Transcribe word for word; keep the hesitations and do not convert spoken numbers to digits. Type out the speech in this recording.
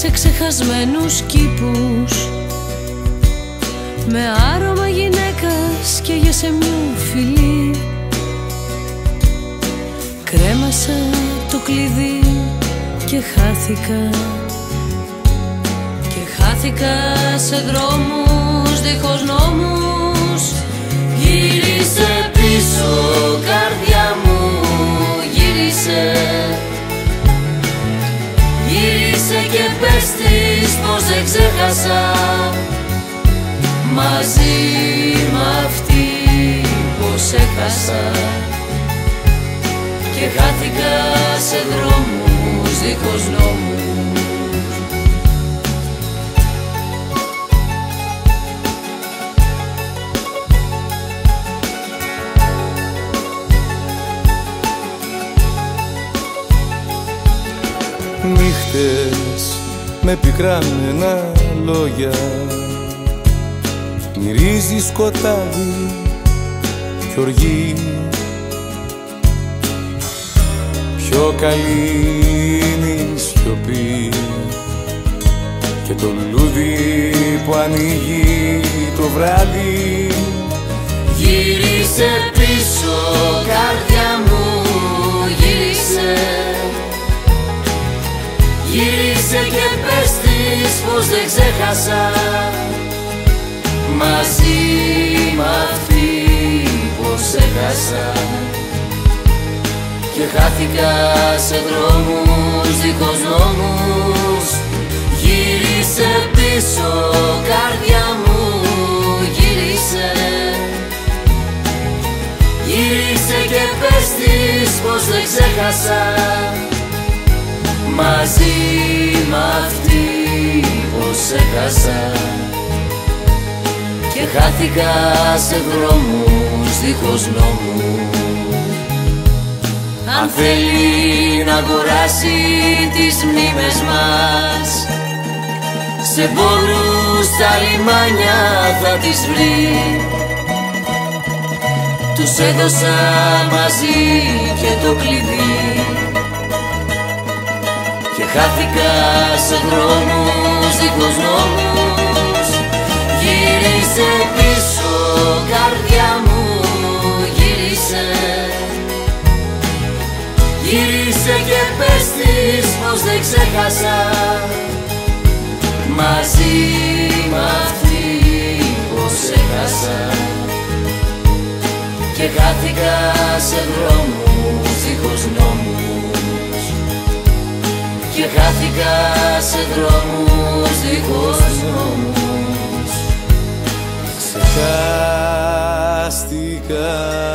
σε ξεχασμένους κήπους, με άρωμα γυναίκας και γιασεμιού φιλί. Κρέμασα το κλειδί και χάθηκα, και χάθηκα σε δρόμους δίχως νόμους. Γύρισε πίσω καρδιά μου, γύρισε, γύρισε και πες της πως δεν ξέχασα, μαζί μ' αυτή πως έχασα. Και χάθηκα σε δρόμους δίχως νόμους. Νύχτες με πικράμενα λόγια, μυρίζει σκοτάδι κι οργή. Πιο καλή είναι η σιωπή και το λουλούδι που ανοίγει το βράδυ. Γύρισε πίσω καρδιά μου, γύρισε, γύρισε και πες της πως δεν ξέχασα, μαζί μ' αυτή πως έχασα. Και χάθηκα σε δρόμους δίχως νόμους. Γύρισε πίσω καρδιά μου, γύρισε, γύρισε και πες της πως δεν ξέχασα, μαζί μ' αυτή πως έχασα. Και χάθηκα σε δρόμους δίχως νόμους. Αν θέλει να αγοράσει τις μνήμες μας, σε πόρους στα λιμάνια θα τις βρει. Τους έδωσα μαζί και το κλειδί, και χάθηκα σε δρόμους δίχως νόμους. Γύρισε πίσω καρδιά μου, γύρισε, γύρισε και πες της πως δεν ξέχασα, μαζί μ' αυτή πως έχασα. Και χάθηκα σε δρόμους δίχως νόμους. Και χάθηκα σε δρόμους δίχως νόμους. Ξεχάστηκα